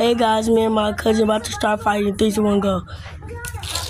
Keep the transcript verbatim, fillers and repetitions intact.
Hey guys, me and my cousin about to start fighting. Three, two, one, go.